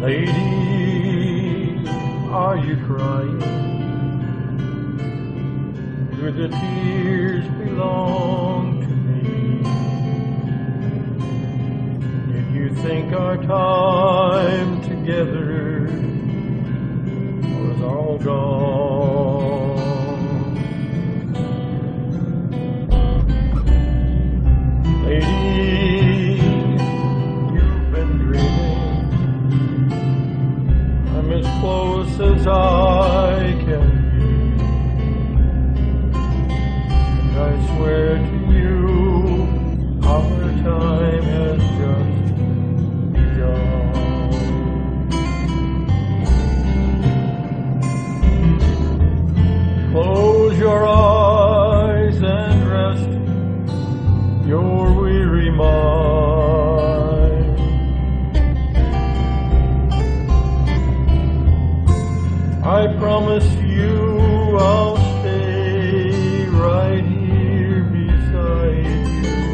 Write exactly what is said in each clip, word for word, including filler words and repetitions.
Lady, are you crying? Do the tears belong to me? Did you think our time together was all gone? Lady, you've been dreaming. I'm as close as I can be, and I swear to you, our time has just begun. Close your eyes and rest your weary mind. I promise you I'll stay right here beside you.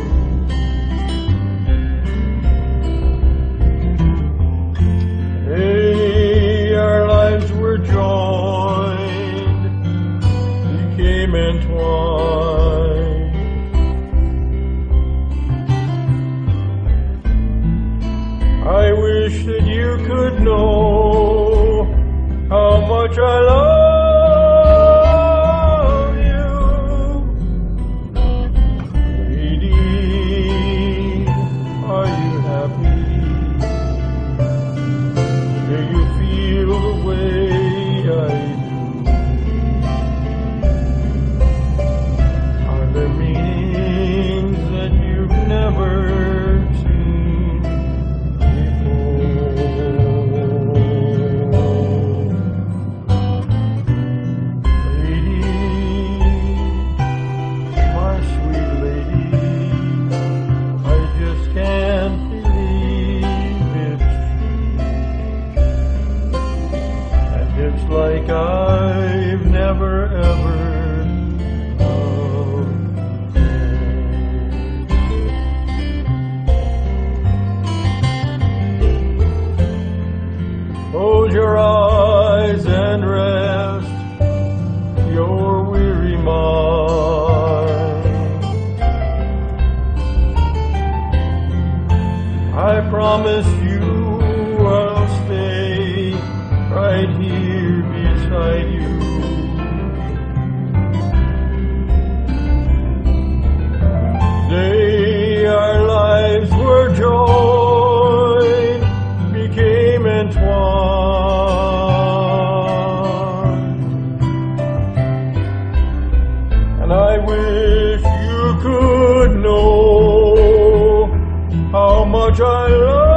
Hey, our lives were joined, became entwined. I wish that you could know how much I love you. Lady, are you happy? Do you feel the way I do? Are there meanings that you've never seen before? Like I've never ever loved you. Close your eyes and rest your weary mind. I promise you I'll stay right here beside you. Today our lives were joined, became entwined, and I wish you could know how much I love.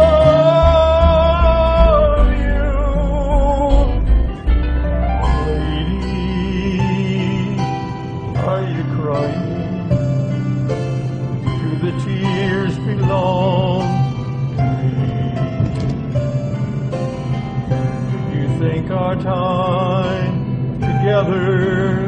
Do the tears belong to me? Do you think our time together